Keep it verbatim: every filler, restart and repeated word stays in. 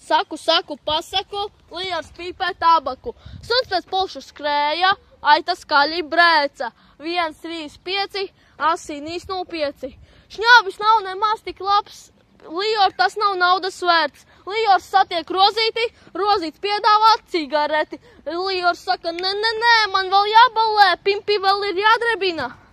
saku, saku, pasaku, Liors pīpē tabaku. Suns pēc pulšu skrēja, aita skaļi brēca. viens, trīs, pieci, asinīs nulle pieci. Šņābis nav nemaz tik labs, Lior tas nav naudas vērts. Liors satiek Rozīti, Rozīts piedāvā cigareti. Liors saka, ne, ne, ne, man vēl jābalē, pimpi vēl ir jādrebina.